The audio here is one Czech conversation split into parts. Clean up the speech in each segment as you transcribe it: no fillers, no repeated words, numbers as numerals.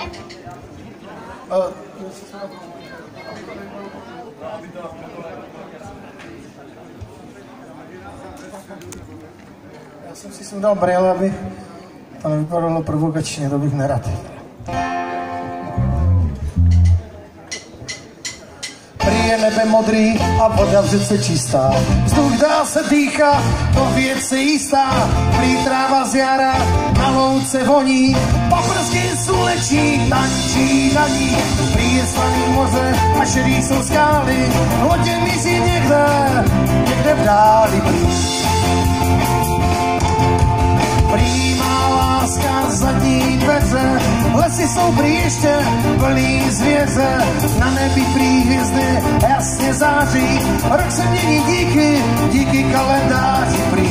Já jsem si sem dal brýle, aby to nevypadalo provokačně, to bych nerad. Prý je nebe modrý a voda v řece čistá. Vzduch dá se dýchat, to věc je jistá. Prý tráva z jara na louce voní. Paprsky slunečí, tančí na ní. Prý je slaný moře a šedý jsou skály. Lodě mizí někde v dáli prý. Prý má láska zadní dveře, lesy jsou prý ještě plný zvěře, na nebi prý hvězdy jasně září, rok se mění díky kalendáři prý.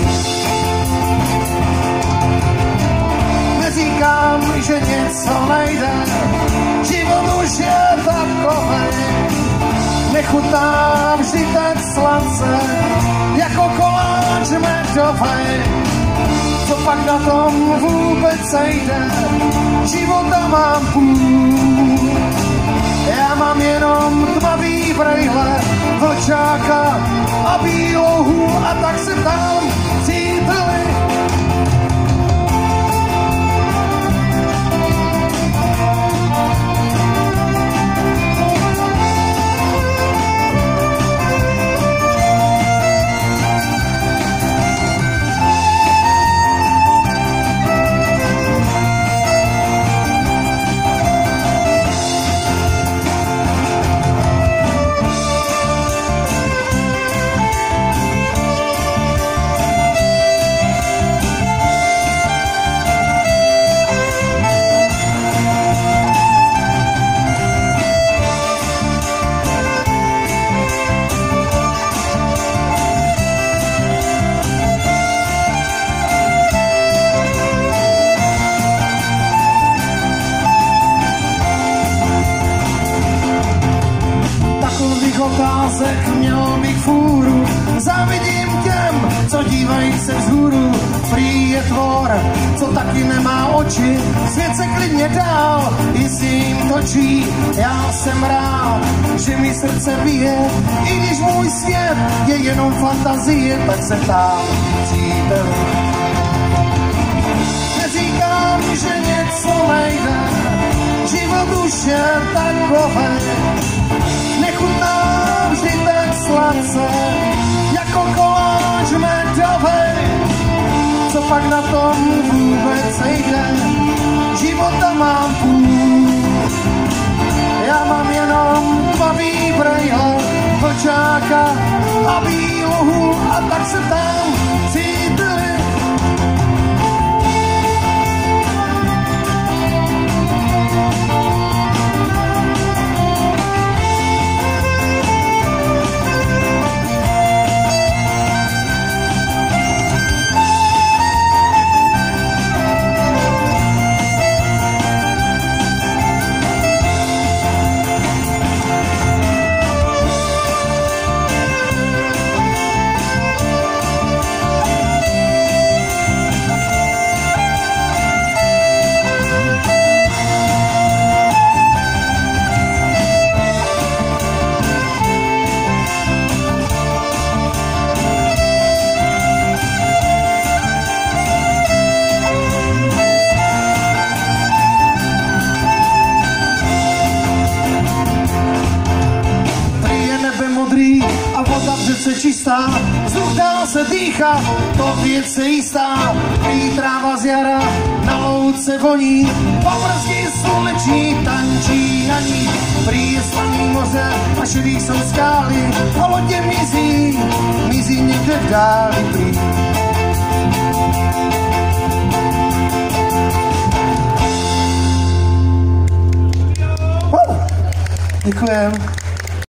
Neříkám, že něco nejde, život už je takovej, nechutná vždy ten slance, jako koláč medovej. Co pak na tom vůbec sejde, života mám půl. Já mám jenom tmavý brejle, vlčáka a bílou hůl, a tak se tam příteli. Otázek měl bych fůru, závidím těm, co dívají se vzhůru. Prý je tvor, co taky nemá oči, svět se klidně dál, jestli jim točí. Já jsem rád, že mi srdce bije, i když můj svět je jenom fantazie, tak se tam příteli. Neříkám, že něco nejde, život už je takovej, nechutná vždy ten slance, jako koláč medovej. Co pak na tom vůbec sejde, života mám půl. Já mám jenom tmavý brejle, vlčáka a bílou hůl, a tak se tam příteli. Čistá, vzduch dá se dýchat, to věc je jistá. Prý tráva z jara na louce voní, paprsky sluneční tančí na ní. Prý je slaný moře a šedý jsou skály, a lodě mizí někde v dáli prý. Děkujem.